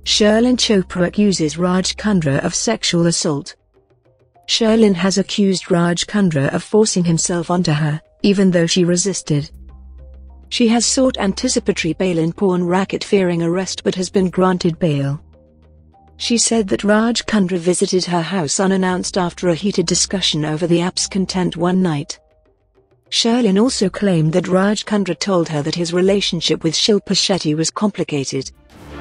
Sherlyn Chopra accuses Raj Kundra of sexual assault. Sherlyn has accused Raj Kundra of forcing himself onto her, even though she resisted. She has sought anticipatory bail in porn racket fearing arrest but has been granted bail. She said that Raj Kundra visited her house unannounced after a heated discussion over the app's content one night. Sherlyn also claimed that Raj Kundra told her that his relationship with Shilpa Shetty was complicated.